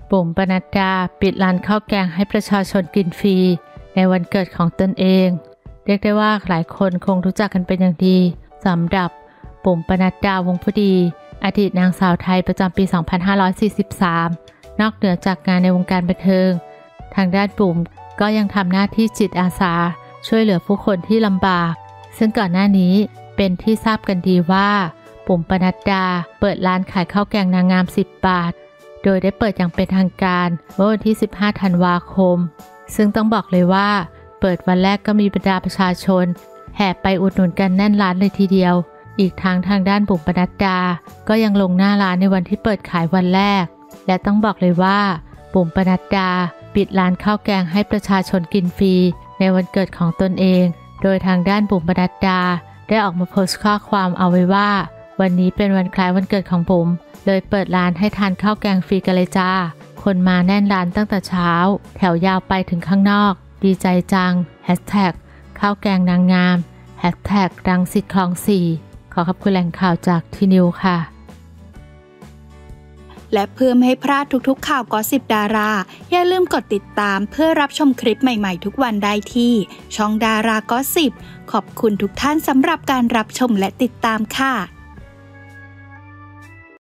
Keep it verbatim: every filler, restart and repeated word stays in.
บุ๋มปนัดดาปิดร้านข้าวแกงให้ประชาชนกินฟรีในวันเกิดของตนเองเรียกได้ว่าหลายคนคงรู้จักกันเป็นอย่างดีสำหรับบุ๋มปนัดดาวงผู้ดีอดีตนางสาวไทยประจำปีสองพันห้าร้อยสี่สิบสามนอกเหนือจากงานในวงการบันเทิงทางด้านบุ๋มก็ยังทำหน้าที่จิตอาสาช่วยเหลือผู้คนที่ลำบากซึ่งก่อนหน้านี้เป็นที่ทราบกันดีว่าบุ๋มปนัดดาเปิดร้านขายข้าวแกงนางงามสิบบาทโดยได้เปิดอย่างเป็นทางการเมื่อวันที่สิบห้าธันวาคมซึ่งต้องบอกเลยว่าเปิดวันแรกก็มีบรรดาประชาชนแห่ไปอุดหนุนกันแน่นร้านเลยทีเดียวอีกทางทางด้านบุ๋มปนัดดาก็ยังลงหน้าร้านในวันที่เปิดขายวันแรกและต้องบอกเลยว่าบุ๋มปนัดดาปิดร้านข้าวแกงให้ประชาชนกินฟรีในวันเกิดของตนเองโดยทางด้านบุ๋มปนัดดาได้ออกมาโพสต์ข้อความเอาไว้ว่าวันนี้เป็นวันคล้ายวันเกิดของบุ๋มเลยเปิดร้านให้ทานข้าวแกงฟรีกันเลยจ้าคนมาแน่นร้านตั้งแต่เช้าแถวยาวไปถึงข้างนอกดีใจจังแฮชแท็กข้าวแกงนางงามแฮชแท็กรังสิตคลองสี่ขอขอบคุณแหล่งข่าวจากทีนิวค่ะและเพื่อไม่ให้พลาดทุกๆข่าวกอสซิปดาราอย่าลืมกดติดตามเพื่อรับชมคลิปใหม่ๆทุกวันได้ที่ช่องดารากอสซิปขอบคุณทุกท่านสำหรับการรับชมและติดตามค่ะ